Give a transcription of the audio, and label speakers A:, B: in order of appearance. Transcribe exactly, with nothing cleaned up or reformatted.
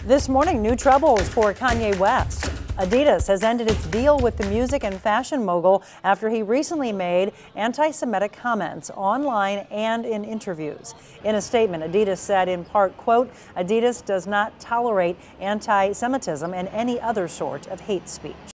A: This morning, new troubles for Kanye West. Adidas has ended its deal with the music and fashion mogul after he recently made anti-Semitic comments online and in interviews. In a statement, Adidas said in part, quote, Adidas does not tolerate anti-Semitism and any other sort of hate speech.